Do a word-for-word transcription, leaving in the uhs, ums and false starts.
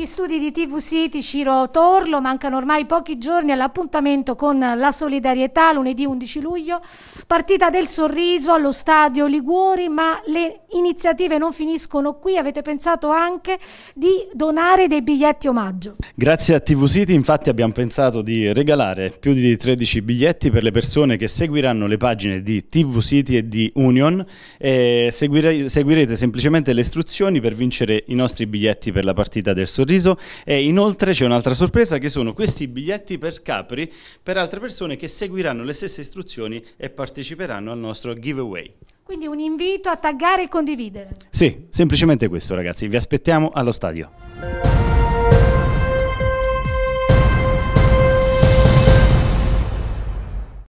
studi di T V City Ciro Torlo, mancano ormai pochi giorni all'appuntamento con la solidarietà, lunedì undici luglio, partita del sorriso allo stadio Liguori, ma le iniziative non finiscono qui, avete pensato anche di donare dei biglietti omaggio. Grazie a T V City infatti abbiamo pensato di regalare più di tredici biglietti per le persone che seguiranno le pagine di T V City e di Union, e seguire, seguirete semplicemente le istruzioni per vincere i nostri biglietti per la partita del sorriso. E inoltre c'è un'altra sorpresa, che sono questi biglietti per Capri per altre persone che seguiranno le stesse istruzioni e parteciperanno al nostro giveaway. Quindi un invito a taggare e condividere. Sì, semplicemente questo, ragazzi, vi aspettiamo allo stadio.